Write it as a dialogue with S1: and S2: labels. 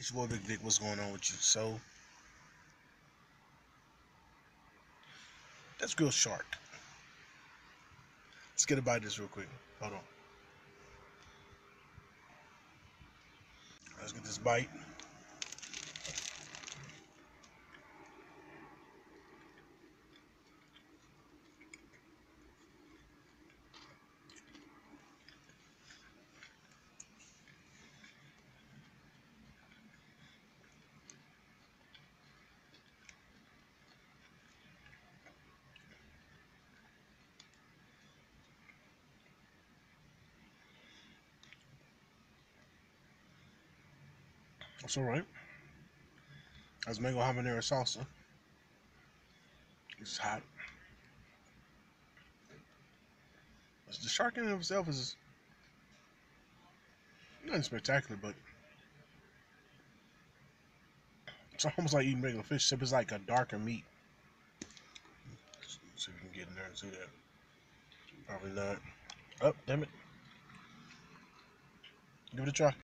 S1: It's your boy Big Vic. What's going on with you? So, that's grilled shark. Let's get a bite of this real quick. Hold on. Let's get this bite. That's alright. That's mango habanero salsa. It's hot. The shark in and of itself is nothing spectacular, but it's almost like eating regular fish, except it's like a darker meat. Let's see if we can get in there and see that. Probably not. Oh, damn it. Give it a try.